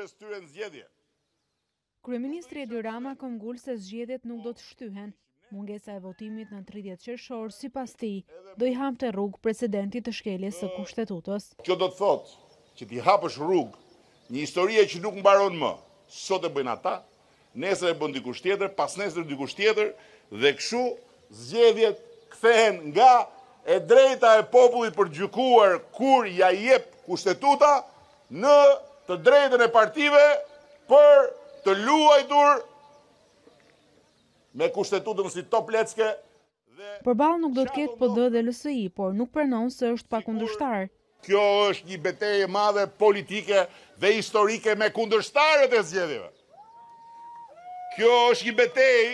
partisë tyre në zgjedhje. Kryeministri Edi Rama ka ngulë se zgjedhjet nuk do të shtyhen. Mungesa e votimit në 30 qershor, sipas tij, do i hapte rrugë precedentit të shkeljes së Kushtetutës. Kjo do të thotë që ti hapësh rrugë një histori që nuk mbaron më. Sot e bëjnë ata, nesër e bën dikush tjetër, pasnesër dikush tjetër, dhe kështu zgjedhjet kthehen nga e drejta e popullit për gjykuar kur ja jep Kushtetuta në të drejtën e partive për të luajtur me Kushtetutën si top lecke. Përballë nuk do të ketë PD dhe LSI, por nuk pranon se është pakundërshtar. Kjo është një betejë e madhe politike dhe historike me kundërshtarët e zgjedhjeve. Kjo është një betejë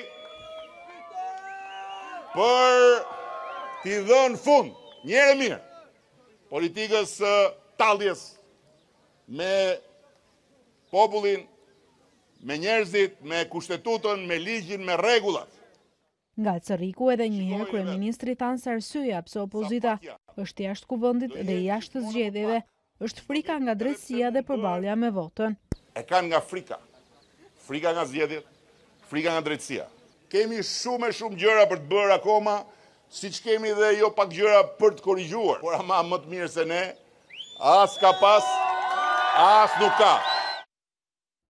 për t'i dhënë fund, një herë mirë, politikës talljes me popullin, me njerëzit, me Kushtetutën, me ligjin, me rregullat. Nga Cerriku edhe njëherë kryeministri thanë se arsyeja pse opozita është jashtë kuvendit dhe jashtë zgjedhjeve është frika nga drejtësia dhe përballja me votën. E kanë nga frika. Frika nga zgjedhjet, frika nga drejtësia. Kemi shumë gjëra për të bërë akoma, siç kemi dhe jo pak gjëra për të korrigjuar. Por ama më të mirë se ne, as ka pas, as nuk ka.